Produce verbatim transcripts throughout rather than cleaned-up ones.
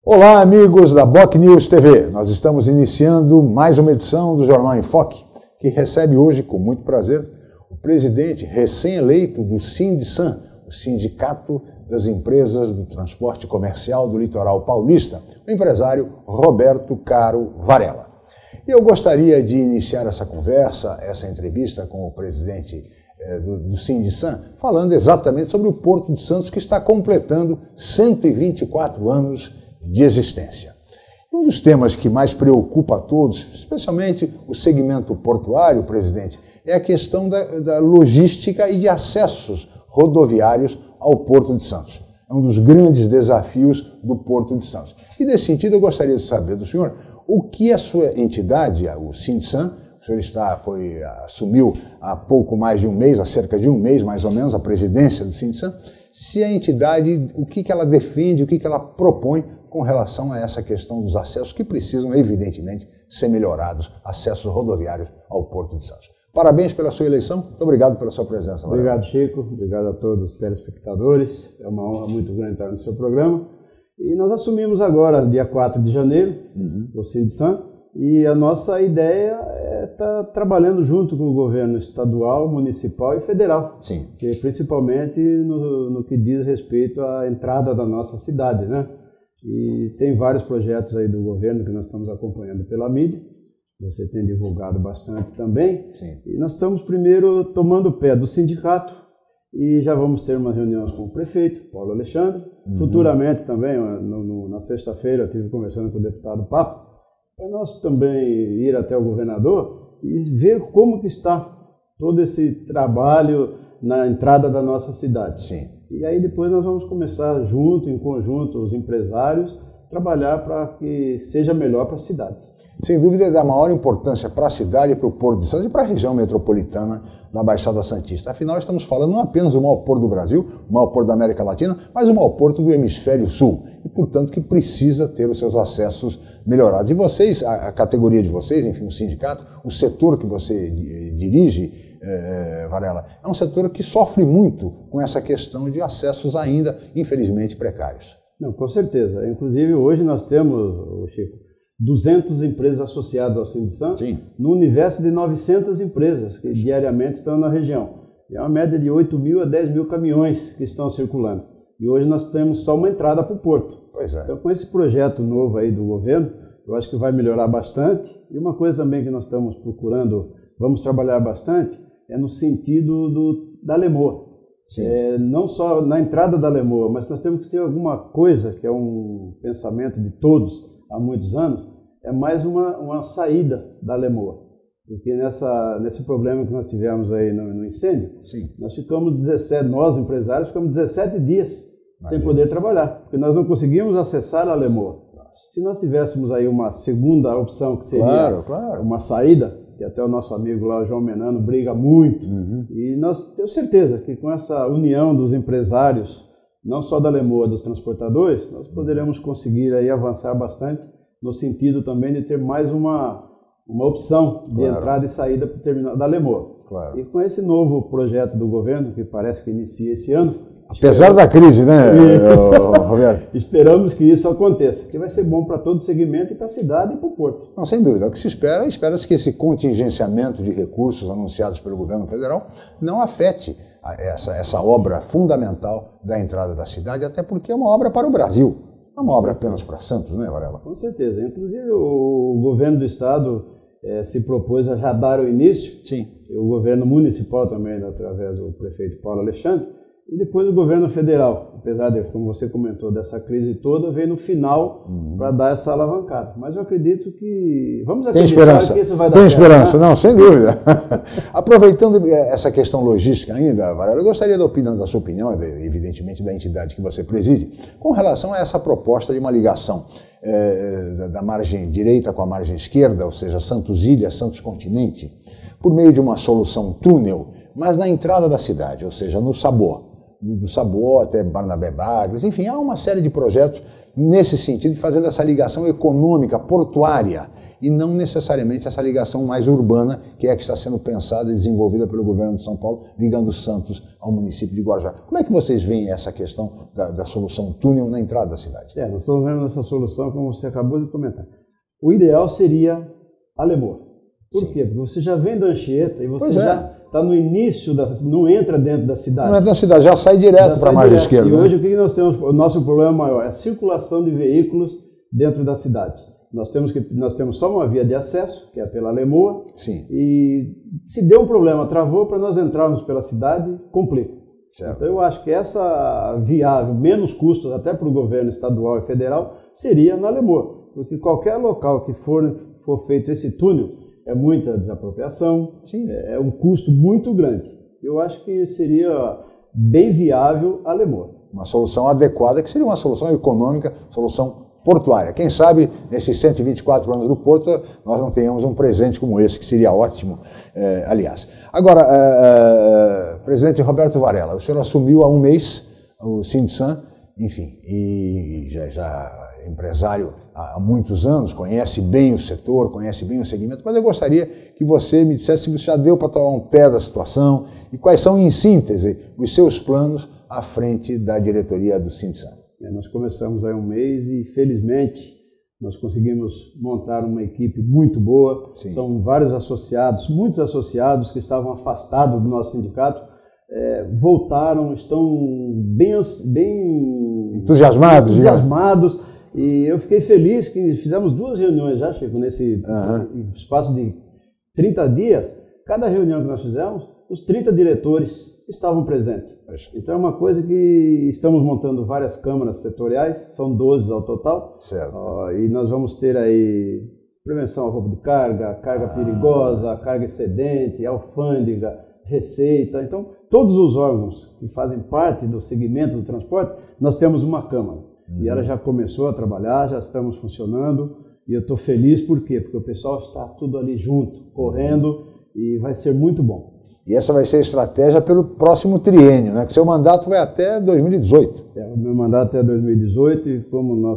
Olá, amigos da Boc News T V. Nós estamos iniciando mais uma edição do Jornal em Foque, que recebe hoje, com muito prazer, o presidente recém-eleito do Sindsan, o Sindicato das Empresas do Transporte Comercial do Litoral Paulista, o empresário Roberto Caro Varela. E eu gostaria de iniciar essa conversa, essa entrevista com o presidente eh, do, do Sindsan, falando exatamente sobre o Porto de Santos, que está completando cento e vinte e quatro anos de existência. Um dos temas que mais preocupa a todos, especialmente o segmento portuário, presidente, é a questão da, da logística e de acessos rodoviários ao Porto de Santos. É um dos grandes desafios do Porto de Santos. E nesse sentido eu gostaria de saber do senhor o que a sua entidade, o Sindsan, o senhor está, foi, assumiu há pouco mais de um mês, há cerca de um mês mais ou menos, a presidência do Sindsan, se a entidade, o que, que ela defende, o que, que ela propõe com relação a essa questão dos acessos que precisam, evidentemente, ser melhorados, acessos rodoviários ao Porto de Santos. Parabéns pela sua eleição, muito obrigado pela sua presença. Obrigado, Varela. Chico, obrigado a todos os telespectadores, é uma honra muito grande estar no seu programa. E nós assumimos agora, dia quatro de janeiro, uhum. o Sindsan, e a nossa ideia é estar trabalhando junto com o governo estadual, municipal e federal. Sim. Que principalmente no, no que diz respeito à entrada da nossa cidade, né? E tem vários projetos aí do governo que nós estamos acompanhando pela mídia, você tem divulgado bastante também. Sim. E nós estamos primeiro tomando o pé do sindicato e já vamos ter uma reunião com o prefeito, Paulo Alexandre. Uhum. Futuramente também, no, no, na sexta-feira, eu estive conversando com o deputado Papo, para nós também ir até o governador e ver como que está todo esse trabalho na entrada da nossa cidade. Sim. E aí depois nós vamos começar junto, em conjunto, os empresários, trabalhar para que seja melhor para a cidade. Sem dúvida é da maior importância para a cidade, para o Porto de Santos e para a região metropolitana da Baixada Santista. Afinal, estamos falando não apenas do maior porto do Brasil, o maior porto da América Latina, mas o maior porto do Hemisfério Sul. E, portanto, que precisa ter os seus acessos melhorados. E vocês, a, a categoria de vocês, enfim, o sindicato, o setor que você dirige, É, Varela, é um setor que sofre muito com essa questão de acessos ainda, infelizmente, precários. Não, com certeza. Inclusive, hoje nós temos, Chico, duzentas empresas associadas ao Sindsan, no universo de novecentas empresas que diariamente estão na região. E é uma média de oito mil a dez mil caminhões que estão circulando. E hoje nós temos só uma entrada para o porto. Pois é. Então, com esse projeto novo aí do governo, eu acho que vai melhorar bastante. E uma coisa também que nós estamos procurando, vamos trabalhar bastante, é no sentido do, da Lemoa. É, não só na entrada da Lemoa, mas nós temos que ter alguma coisa, que é um pensamento de todos há muitos anos, é mais uma, uma saída da Lemoa. Porque nessa, nesse problema que nós tivemos aí no, no incêndio, Sim. nós ficamos dezessete, nós empresários, ficamos dezessete dias Valeu. sem poder trabalhar, porque nós não conseguimos acessar a Lemoa. Se nós tivéssemos aí uma segunda opção, que seria claro, claro. uma saída, que até o nosso amigo lá, o João Menano, briga muito. Uhum. E nós temos certeza que com essa união dos empresários, não só da Lemoa, dos transportadores, nós poderemos conseguir aí avançar bastante no sentido também de ter mais uma, uma opção de claro. entrada e saída para o terminal da Lemoa. Claro. E com esse novo projeto do governo, que parece que inicia esse ano, apesar esperamos... da crise, né, Roberto? Esperamos que isso aconteça, que vai ser bom para todo o segmento e para a cidade e para o porto. Não, sem dúvida. O que se espera, espera-se que esse contingenciamento de recursos anunciados pelo governo federal não afete essa, essa obra fundamental da entrada da cidade, até porque é uma obra para o Brasil, não é uma obra apenas para Santos, né, Varela? Com certeza. Inclusive, o governo do estado eh, se propôs a já dar o início, Sim. o governo municipal também, através do prefeito Paulo Alexandre, e depois o governo federal, apesar de, como você comentou, dessa crise toda, veio no final uhum. para dar essa alavancada. Mas eu acredito que... Vamos acreditar Tem esperança. que isso vai dar Tem certo, esperança, né? Não, sem dúvida. Aproveitando essa questão logística ainda, Varela, eu gostaria da opinião, da sua opinião, evidentemente da entidade que você preside, com relação a essa proposta de uma ligação é, da, da margem direita com a margem esquerda, ou seja, Santos Ilha, Santos Continente, por meio de uma solução túnel, mas na entrada da cidade, ou seja, no Sabor. do Sabor até Barnabé Bagres, enfim, há uma série de projetos nesse sentido, fazendo essa ligação econômica, portuária e não necessariamente essa ligação mais urbana, que é a que está sendo pensada e desenvolvida pelo governo de São Paulo, ligando Santos ao município de Guarujá. Como é que vocês veem essa questão da, da solução túnel na entrada da cidade? É, nós estamos vendo essa solução, como você acabou de comentar. O ideal seria a Lemoa. Por Sim. quê? Porque você já vem da Anchieta e você pois já está é. no início, da, não entra dentro da cidade. Não entra na cidade, já sai direto para a margem esquerda. E né? hoje o que nós temos? O nosso problema maior é a circulação de veículos dentro da cidade. Nós temos, que, nós temos só uma via de acesso, que é pela Lemoa. Sim. E se deu um problema, travou, para nós entrarmos pela cidade, complica. Certo. Então eu acho que essa viável, menos custos até para o governo estadual e federal, seria na Lemoa. Porque qualquer local que for, for feito esse túnel, é muita desapropriação, Sim. é um custo muito grande. Eu acho que seria bem viável a Lemoa. Uma solução adequada, que seria uma solução econômica, solução portuária. Quem sabe, nesses cento e vinte e quatro anos do Porto, nós não tenhamos um presente como esse, que seria ótimo, eh, aliás. Agora, eh, eh, presidente Roberto Varela, o senhor assumiu há um mês o Sindsan, enfim, e já, já é empresário há muitos anos, conhece bem o setor, conhece bem o segmento, mas eu gostaria que você me dissesse se você já deu para tomar um pé da situação e quais são, em síntese, os seus planos à frente da diretoria do Sindsan. É, nós começamos há um mês e, felizmente, nós conseguimos montar uma equipe muito boa. Sim. São vários associados, muitos associados que estavam afastados do nosso sindicato, é, voltaram, estão bem, bem entusiasmados. entusiasmados e eu fiquei feliz que fizemos duas reuniões já, Chico, nesse uhum. espaço de trinta dias. Cada reunião que nós fizemos, os trinta diretores estavam presentes. Então é uma coisa que estamos montando várias câmaras setoriais, são doze ao total. Certo. Uh, e nós vamos ter aí prevenção ao roubo de carga, carga ah. perigosa, carga excedente, alfândega, receita. Então, todos os órgãos que fazem parte do segmento do transporte, nós temos uma câmara. Uhum. E ela já começou a trabalhar, já estamos funcionando. E eu estou feliz por quê? Porque o pessoal está tudo ali junto, correndo, uhum. e vai ser muito bom. E essa vai ser a estratégia pelo próximo triênio, né? Que seu mandato vai até dois mil e dezoito. É, o meu mandato é até dois mil e dezoito e como nós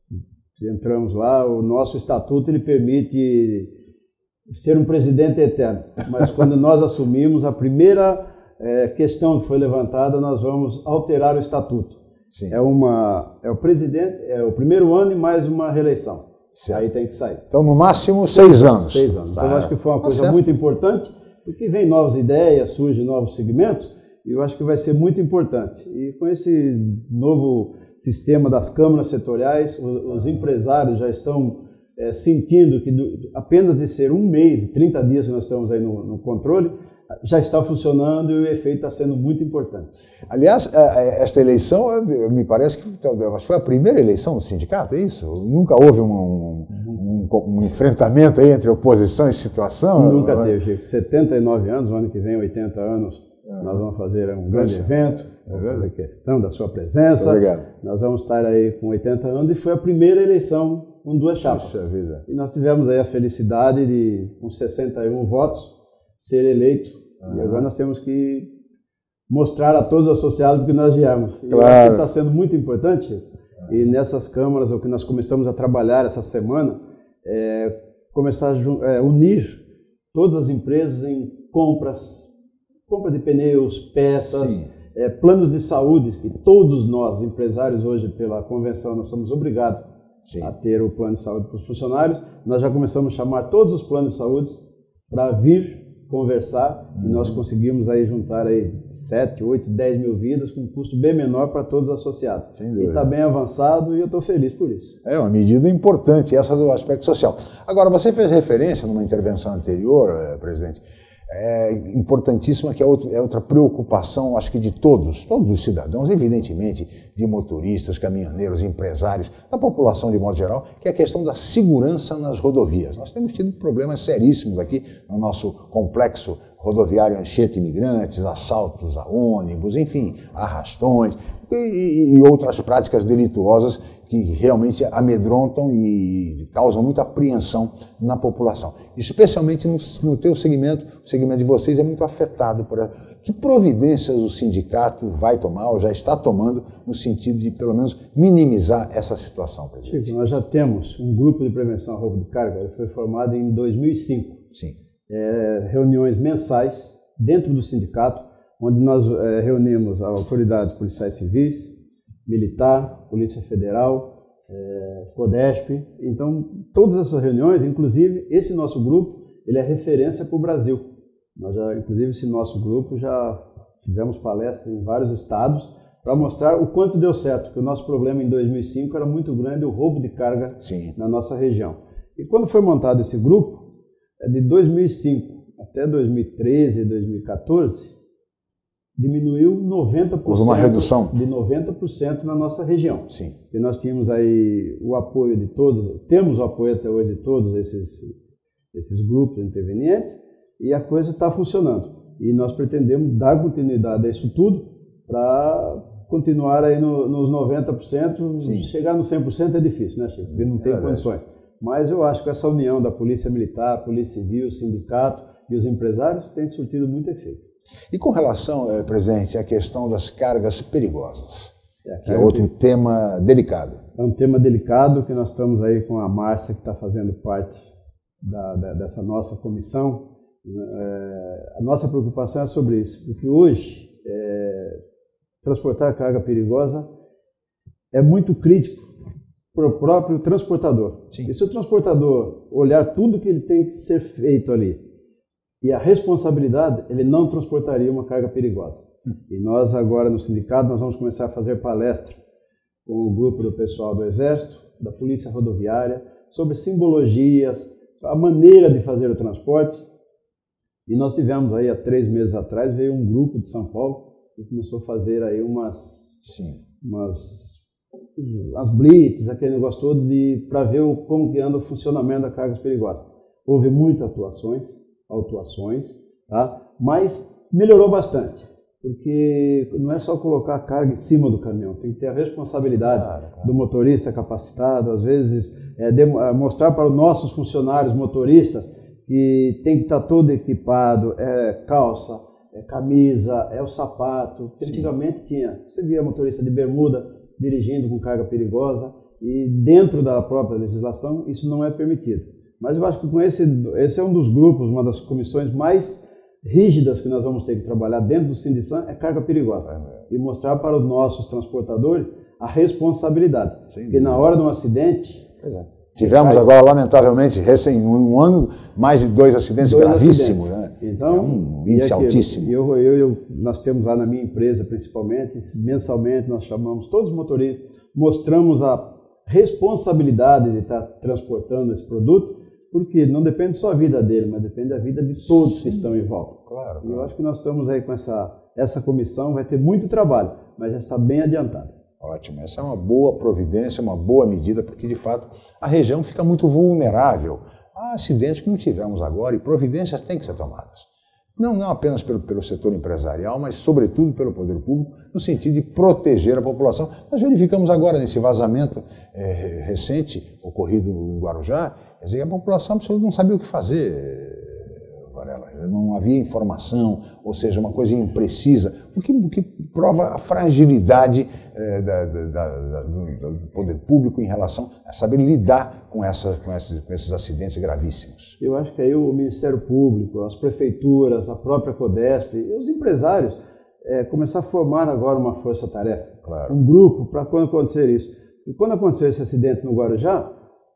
entramos lá, o nosso estatuto ele permite ser um presidente eterno. Mas quando nós assumimos, a primeira é, questão que foi levantada, nós vamos alterar o estatuto. Sim. É, uma, é o presidente, é o primeiro ano e mais uma reeleição. Certo. Aí tem que sair. Então, no máximo, seis, seis anos. Seis anos. Então, tá. eu acho que foi uma coisa tá muito importante, porque vem novas ideias, surgem novos segmentos, e eu acho que vai ser muito importante. E com esse novo sistema das câmaras setoriais, os, os empresários já estão é, sentindo que do, apenas de ser um mês e trinta dias que nós estamos aí no, no controle, já está funcionando e o efeito está sendo muito importante. Aliás, esta eleição, me parece que foi a primeira eleição do sindicato, é isso? Nunca houve um, um, um, um enfrentamento aí entre oposição e situação? Nunca ou... teve, Chico. setenta e nove anos, o ano que vem, oitenta anos, é. nós vamos fazer um grande é. evento, é a questão da sua presença. Obrigado. Nós vamos estar aí com oitenta anos e foi a primeira eleição com duas chapas. Puxa vida. E nós tivemos aí a felicidade de, com sessenta e um votos, ser eleito. Ah. E agora nós temos que mostrar a todos os associados que nós viemos. E claro. está sendo muito importante. Ah. E nessas câmaras, o que nós começamos a trabalhar essa semana, é começar a é, unir todas as empresas em compras, compra de pneus, peças, é, planos de saúde, que todos nós, empresários hoje, pela convenção, nós somos obrigados Sim. a ter o plano de saúde para os funcionários. Nós já começamos a chamar todos os planos de saúde para vir conversar uhum. e nós conseguimos aí juntar aí sete, oito, dez mil vidas com um custo bem menor para todos os associados. Sem dúvida. E está bem avançado e eu estou feliz por isso. É uma medida importante, essa do aspecto social. Agora, você fez referência numa intervenção anterior, presidente, é importantíssima, que é outra, é outra preocupação, acho que de todos, todos os cidadãos, evidentemente, de motoristas, caminhoneiros, empresários, da população de modo geral, que é a questão da segurança nas rodovias. Nós temos tido problemas seríssimos aqui no nosso complexo rodoviário Anchieta Imigrantes, assaltos a ônibus, enfim, arrastões e, e outras práticas delituosas que realmente amedrontam e causam muita apreensão na população. Especialmente no, no teu segmento, o segmento de vocês é muito afetado por Que providências o sindicato vai tomar ou já está tomando no sentido de, pelo menos, minimizar essa situação, presidente? Chico, nós já temos um grupo de prevenção ao roubo de carga, ele foi formado em dois mil e cinco. Sim. É, reuniões mensais dentro do sindicato, onde nós é, reunimos autoridades policiais civis, militar, Polícia Federal, é, CODESP. Então, todas essas reuniões, inclusive, esse nosso grupo, ele é referência para o Brasil. Nós já, inclusive, esse nosso grupo já fizemos palestras em vários estados para mostrar o quanto deu certo, que o nosso problema em dois mil e cinco era muito grande, o roubo de carga Sim. na nossa região. E quando foi montado esse grupo, de dois mil e cinco até dois mil e treze, dois mil e quatorze, diminuiu noventa por cento, Houve uma redução de noventa por cento na nossa região. Sim. E nós tínhamos aí o apoio de todos, temos o apoio até hoje de todos esses, esses grupos intervenientes, e a coisa está funcionando. E nós pretendemos dar continuidade a isso tudo para continuar aí no, nos noventa por cento. Sim. Chegar no cem por cento é difícil, né, Chico? Porque não tem é condições. Mas eu acho que essa união da Polícia Militar, Polícia Civil, Sindicato e os empresários tem surtido muito efeito. E com relação, eh, presidente, à questão das cargas perigosas, é, que é outro que... tema delicado. É um tema delicado que nós estamos aí com a Márcia, que está fazendo parte da, da, dessa nossa comissão. É, a nossa preocupação é sobre isso, porque hoje é, transportar carga perigosa é muito crítico para o próprio transportador. Sim. E se o transportador olhar tudo que ele tem que ser feito ali e a responsabilidade, ele não transportaria uma carga perigosa. Hum. E nós agora no sindicato nós vamos começar a fazer palestra com o grupo do pessoal do Exército, da Polícia Rodoviária, sobre simbologias, a maneira de fazer o transporte. E nós tivemos aí há três meses atrás, veio um grupo de São Paulo que começou a fazer aí umas, Sim. umas as blitz, aquele negócio todo para ver o, como que anda o funcionamento da carga perigosa. Houve muitas atuações, autuações, tá? Mas melhorou bastante, porque não é só colocar a carga em cima do caminhão, tem que ter a responsabilidade claro, claro. do motorista capacitado, às vezes é, de, é, mostrar para os nossos funcionários motoristas que tem que estar todo equipado, é calça, é camisa, é o sapato. Sim. Antigamente tinha, você via motorista de bermuda dirigindo com carga perigosa e dentro da própria legislação isso não é permitido. Mas eu acho que com esse, esse é um dos grupos, uma das comissões mais rígidas que nós vamos ter que trabalhar dentro do Sindisan é carga perigosa. É. E mostrar para os nossos transportadores a responsabilidade. Sim, porque na hora de um acidente... Pois é. Tivemos cai... agora, lamentavelmente, recém, em um ano, mais de dois acidentes dois gravíssimos. Acidentes. Né? Então, é um índice aqui, altíssimo. Eu, eu, eu, nós temos lá na minha empresa, principalmente, mensalmente, nós chamamos todos os motoristas, mostramos a responsabilidade de estar transportando esse produto, porque não depende só da vida dele, mas depende da vida de todos Sim. que estão em volta. Claro, e eu acho que nós estamos aí com essa, essa comissão, vai ter muito trabalho, mas já está bem adiantada. Ótimo, essa é uma boa providência, uma boa medida, porque de fato a região fica muito vulnerável a acidentes como tivemos agora e providências têm que ser tomadas. Não, não apenas pelo, pelo setor empresarial, mas sobretudo pelo poder público, no sentido de proteger a população. Nós verificamos agora nesse vazamento é, recente, ocorrido em Guarujá, quer dizer, a população absolutamente não sabia o que fazer, Varela. Não havia informação, ou seja, uma coisa imprecisa, o que, o que prova a fragilidade é, da, da, da, do, do poder público em relação a saber lidar com, essa, com, esses, com esses acidentes gravíssimos. Eu acho que aí o Ministério Público, as prefeituras, a própria CODESP e os empresários é, começar a formar agora uma força-tarefa, claro. um grupo para quando acontecer isso. E quando aconteceu esse acidente no Guarujá,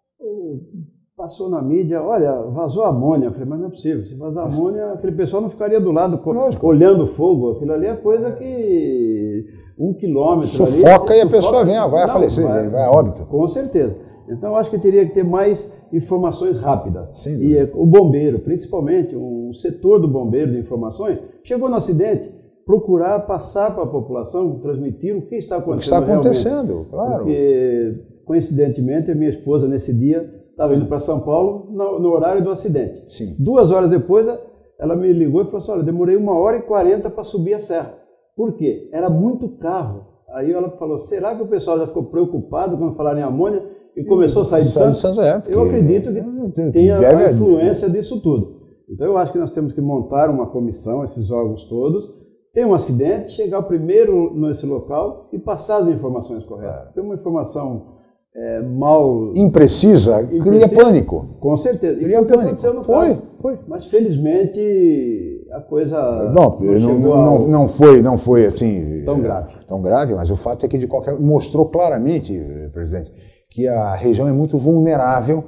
passou na mídia, olha, vazou amônia. Eu falei, mas não é possível, se vazar amônia, aquele pessoal não ficaria do lado Lógico. olhando o fogo. Aquilo ali é coisa que um quilômetro sufoca ali, e a pessoa vem, vai a falecer, vai, vai a óbito. Com certeza. Então eu acho que teria que ter mais informações rápidas. Sim, e é, o bombeiro, principalmente, um setor do bombeiro de informações, chegou no acidente, procurar passar para a população, transmitir o que está acontecendo. O que está acontecendo, realmente. Claro. Porque, coincidentemente, a minha esposa, nesse dia, estava indo para São Paulo no, no horário do acidente. Sim. Duas horas depois, ela me ligou e falou assim, olha, demorei uma hora e quarenta para subir a serra. Por quê? Era muito carro. Aí ela falou, será que o pessoal já ficou preocupado quando falaram em amônia e começou a sair de Santos? Santos é, eu acredito que tenha deve... a influência disso tudo. Então eu acho que nós temos que montar uma comissão, esses órgãos todos, tem um acidente, chegar primeiro nesse local e passar as informações corretas. Tem uma informação é, mal... Imprecisa, imprecisa, cria pânico. Com certeza. Cria e foi pânico. O que aconteceu no foi, caso. foi. Mas felizmente a coisa não, não, não, não, não, foi, não foi assim... Tão grave. Tão grave, mas o fato é que de qualquer... mostrou claramente, presidente, que a região é muito vulnerável.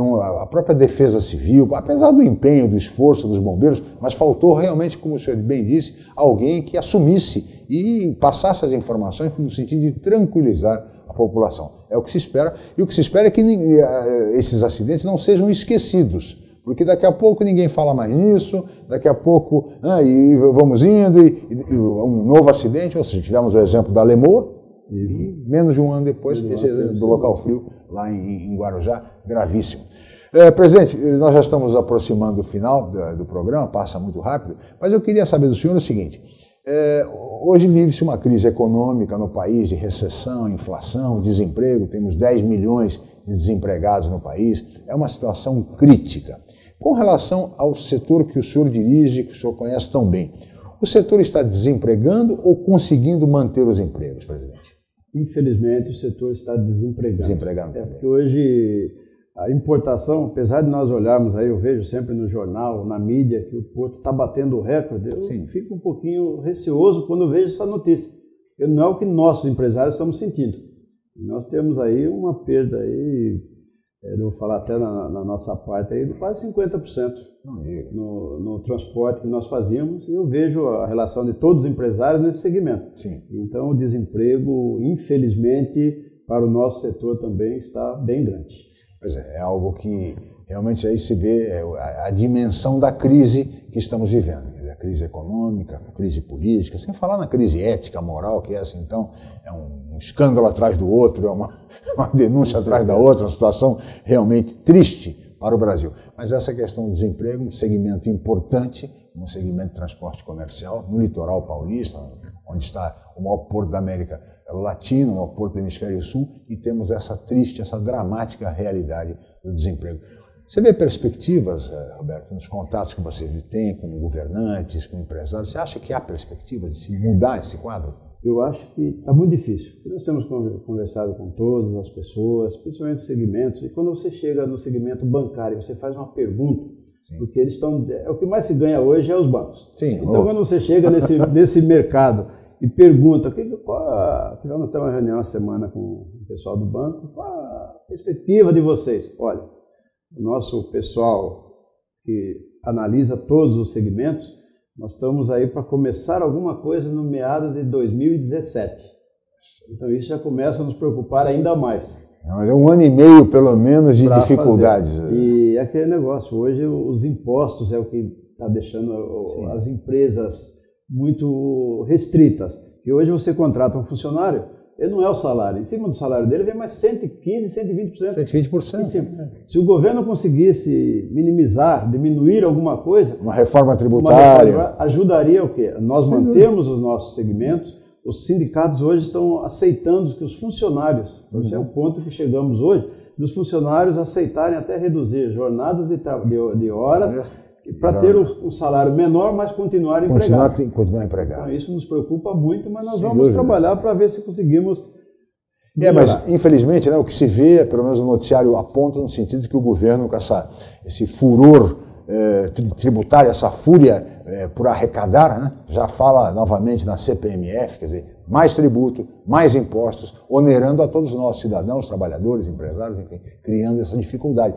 A própria defesa civil, apesar do empenho, do esforço dos bombeiros, mas faltou realmente, como o senhor bem disse, alguém que assumisse e passasse as informações no sentido de tranquilizar a população. É o que se espera, e o que se espera é que esses acidentes não sejam esquecidos, porque daqui a pouco ninguém fala mais nisso, daqui a pouco ah, e vamos indo, e, e um novo acidente, ou seja, tivemos o exemplo da Lemoa, e menos de um ano depois, esse, do local frio, lá em, em Guarujá, gravíssimo. É, presidente, nós já estamos aproximando do final do, do programa, passa muito rápido, mas eu queria saber do senhor o seguinte, é, hoje vive-se uma crise econômica no país, de recessão, inflação, desemprego, temos dez milhões de desempregados no país, é uma situação crítica. Com relação ao setor que o senhor dirige, que o senhor conhece tão bem, o setor está desempregando ou conseguindo manter os empregos, presidente? Infelizmente, o setor está desempregando. Desempregando. É porque hoje a importação, apesar de nós olharmos aí, eu vejo sempre no jornal, na mídia, que o Porto está batendo o recorde, eu Sim. fico um pouquinho receoso quando eu vejo essa notícia. Não é o que nossos empresários estamos sentindo. Nós temos aí uma perda aí, eu vou falar até na, na nossa parte aí, de quase cinquenta por cento no, no transporte que nós fazíamos, e eu vejo a relação de todos os empresários nesse segmento. Sim. Então o desemprego, infelizmente, para o nosso setor também está bem grande. Pois é, é algo que realmente aí se vê a, a dimensão da crise que estamos vivendo, a crise econômica, a crise política, sem falar na crise ética, moral, que é assim, então, é um, um escândalo atrás do outro, é uma, uma denúncia atrás da outra, uma situação realmente triste para o Brasil. Mas essa questão do desemprego, um segmento importante, um segmento de transporte comercial, no litoral paulista, onde está o maior porto da América Latina, o maior porto do Hemisfério Sul, e temos essa triste, essa dramática realidade do desemprego. Você vê perspectivas, Roberto, nos contatos que você tem com governantes, com empresários? Você acha que há perspectiva de se mudar esse quadro? Eu acho que está muito difícil. Nós temos conversado com todas as pessoas, principalmente segmentos, e quando você chega no segmento bancário, você faz uma pergunta, Sim. porque eles estão... O que mais se ganha hoje é os bancos. Sim, então, oh. quando você chega nesse, nesse mercado e pergunta, qual, tivemos até uma reunião essa semana com o pessoal do banco, qual a perspectiva de vocês? Olha, o nosso pessoal que analisa todos os segmentos, nós estamos aí para começar alguma coisa no meados de dois mil e dezessete. Então isso já começa a nos preocupar ainda mais. É um ano e meio, pelo menos, de dificuldades. Fazer. E aquele negócio, hoje os impostos é o que está deixando Sim. as empresas muito restritas. Que hoje você contrata um funcionário, ele não é o salário. Em cima do salário dele vem mais cento e quinze, cento e vinte por cento. cento e vinte por cento. Se o governo conseguisse minimizar, diminuir alguma coisa... Uma reforma tributária. Uma reforma, ajudaria o quê? Nós Sem mantemos dúvida. Os nossos segmentos, os sindicatos hoje estão aceitando que os funcionários, uhum. esse é o ponto que chegamos hoje, dos funcionários aceitarem até reduzir jornadas de, de, de horas, para ter um, um salário menor, mas continuar empregado. Continuar, continuar empregado. Então, isso nos preocupa muito, mas nós Sem vamos dúvida. trabalhar para ver se conseguimos melhorar. É, mas infelizmente, né, o que se vê, pelo menos o noticiário aponta no sentido de que o governo, com essa, esse furor eh, tributário, essa fúria eh, por arrecadar, né, já fala novamente na C P M F, quer dizer, mais tributo, mais impostos, onerando a todos nós, cidadãos, trabalhadores, empresários, enfim, criando essa dificuldade.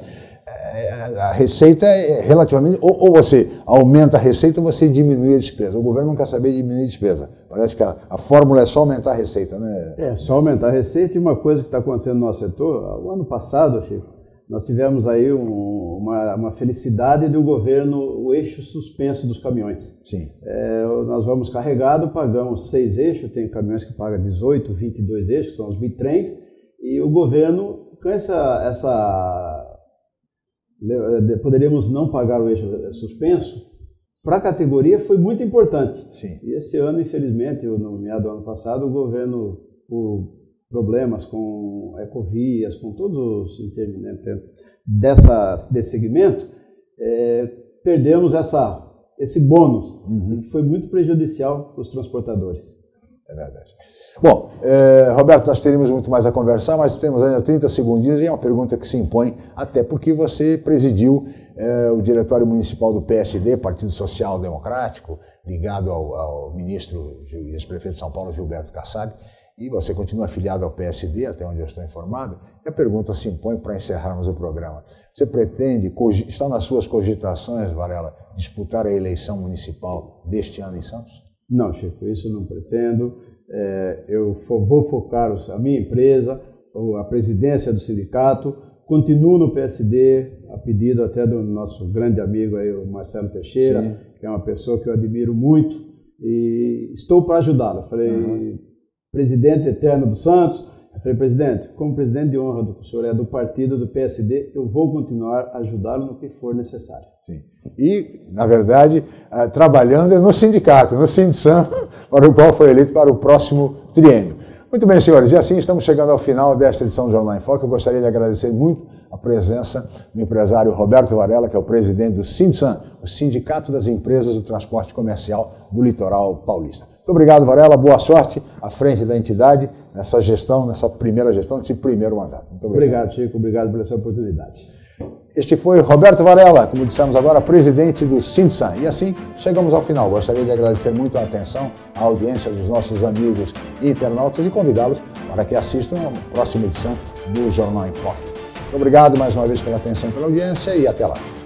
A receita é relativamente... Ou, ou você aumenta a receita ou você diminui a despesa. O governo não quer saber de diminuir a despesa. Parece que a, a fórmula é só aumentar a receita, né? É, só aumentar a receita. E uma coisa que está acontecendo no nosso setor, o ano passado, Chico, nós tivemos aí um, uma, uma felicidade do governo, o eixo suspenso dos caminhões. Sim. É, nós vamos carregado, pagamos seis eixos, tem caminhões que pagam dezoito, vinte e dois eixos, que são os bitrens, e o governo, com essa... essa poderíamos não pagar o eixo suspenso, para a categoria foi muito importante. Sim. E esse ano, infelizmente, no meado do ano passado, o governo, por problemas com ecovias, com todos os intermitentes dessa, desse segmento, é, perdemos essa esse bônus, uhum. que foi muito prejudicial para os transportadores. É verdade. Bom, eh, Roberto, nós teríamos muito mais a conversar, mas temos ainda trinta segundinhos e é uma pergunta que se impõe, até porque você presidiu eh, o Diretório Municipal do P S D, Partido Social Democrático, ligado ao, ao ministro e ex-prefeito de São Paulo, Gilberto Kassab, e você continua afiliado ao P S D, até onde eu estou informado, e a pergunta se impõe para encerrarmos o programa. Você pretende, está nas suas cogitações, Varela, disputar a eleição municipal deste ano em Santos? Não, Chico, isso eu não pretendo. É, eu vou focar a minha empresa, a presidência do sindicato, continuo no P S D, a pedido até do nosso grande amigo aí, o Marcelo Teixeira, Sim. que é uma pessoa que eu admiro muito, e estou para ajudá-lo. Falei, uhum. presidente eterno do Santos, eu falei, presidente, como presidente de honra do que o senhor é do partido do P S D, eu vou continuar a ajudá-lo no que for necessário. Sim. E, na verdade, trabalhando no sindicato, no Sindsan, para o qual foi eleito para o próximo triênio. Muito bem, senhores, e assim estamos chegando ao final desta edição do Jornal em Foque. Eu gostaria de agradecer muito a presença do empresário Roberto Varela, que é o presidente do Sindsan, o Sindicato das Empresas do Transporte Comercial do Litoral Paulista. Muito obrigado, Varela, boa sorte à frente da entidade nessa gestão, nessa primeira gestão, nesse primeiro mandato. Muito obrigado. Obrigado, Chico, obrigado pela sua oportunidade. Este foi Roberto Varela, como dissemos agora, presidente do Sindsan. E assim chegamos ao final. Gostaria de agradecer muito a atenção, a audiência dos nossos amigos internautas e convidá-los para que assistam a próxima edição do Jornal em Foque. Muito obrigado mais uma vez pela atenção e pela audiência e até lá.